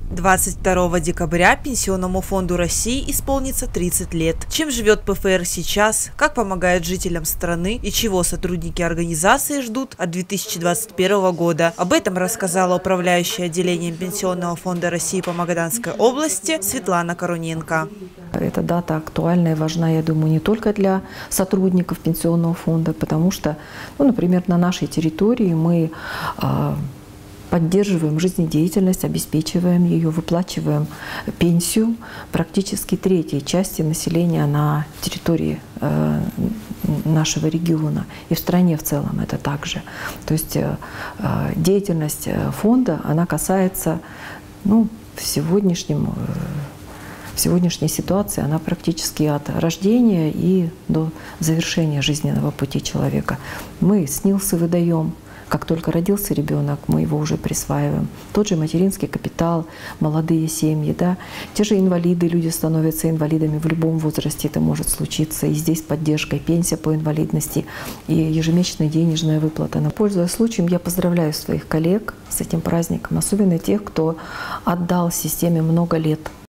22 декабря Пенсионному фонду России исполнится 30 лет. Чем живет ПФР сейчас, как помогает жителям страны и чего сотрудники организации ждут от 2021 года. Об этом рассказала управляющая отделением Пенсионного фонда России по Магаданской области Светлана Коруненко. Эта дата актуальна и важна, я думаю, не только для сотрудников Пенсионного фонда, потому что, например, на нашей территории мы поддерживаем жизнедеятельность, обеспечиваем ее, выплачиваем пенсию практически третьей части населения на территории нашего региона. И в стране в целом это также. То есть деятельность фонда, она касается, в сегодняшней ситуации, она практически от рождения и до завершения жизненного пути человека. Мы СНИЛСы выдаем. Как только родился ребенок, мы его уже присваиваем. Тот же материнский капитал, молодые семьи, да. Те же инвалиды, люди становятся инвалидами в любом возрасте, это может случиться. И здесь поддержка, и пенсия по инвалидности, и ежемесячная денежная выплата. Но, пользуясь случаем, я поздравляю своих коллег с этим праздником, особенно тех, кто отдал системе много лет.